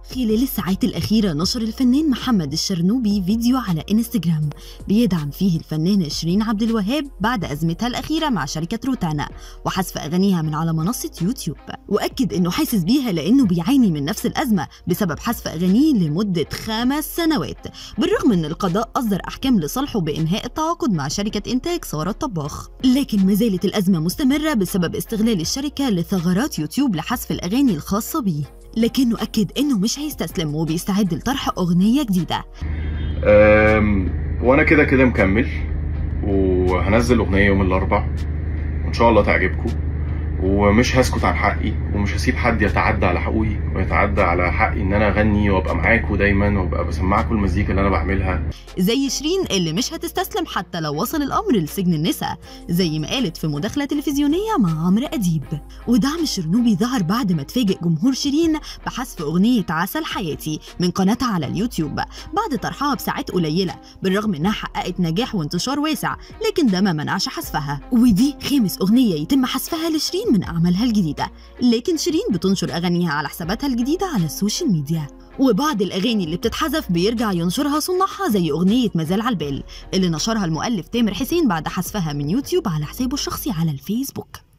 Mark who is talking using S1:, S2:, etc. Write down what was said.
S1: خلال الساعات الأخيرة نشر الفنان محمد الشرنوبي فيديو على انستجرام بيدعم فيه الفنانة شيرين عبد الوهاب بعد أزمتها الأخيرة مع شركة روتانا وحذف أغانيها من على منصة يوتيوب، وأكد إنه حاسس بيها لأنه بيعاني من نفس الأزمة بسبب حذف أغانيه لمدة 5 سنوات، بالرغم إن القضاء أصدر أحكام لصالحه بإنهاء التعاقد مع شركة إنتاج سارة الطباخ، لكن ما زالت الأزمة مستمرة بسبب استغلال الشركة لثغرات يوتيوب لحذف الأغاني الخاصة بيه. لكنه أكد إنه مش هيستسلم وبيستعد لطرح أغنية جديدة.
S2: وأنا كده مكمل وهنزل أغنية يوم الأربع وإن شاء الله تعجبكم، ومش هسكت عن حقي ومش هسيب حد يتعدى على حقوقي ويتعدى على حقي ان انا اغني وابقى معاكم دايما وابقى بسمعكم المزيكا اللي انا بعملها،
S1: زي شيرين اللي مش هتستسلم حتى لو وصل الامر لسجن النساء زي ما قالت في مداخله تلفزيونيه مع عمرو اديب. ودعم الشرنوبي ظهر بعد ما تفاجئ جمهور شيرين بحذف اغنيه عسل حياتي من قناتها على اليوتيوب بعد طرحها بساعات قليله، بالرغم انها حققت نجاح وانتشار واسع، لكن ده ما منعش حذفها، ودي 5 أغنية يتم حذفها لشيرين من أعمالها الجديدة. لكن شيرين بتنشر أغانيها على حساباتها الجديدة على السوشيال ميديا، وبعض الأغاني اللي بتتحذف بيرجع ينشرها صناعها زي أغنية مازال على البال اللي نشرها المؤلف تامر حسين بعد حذفها من يوتيوب على حسابه الشخصي على الفيسبوك.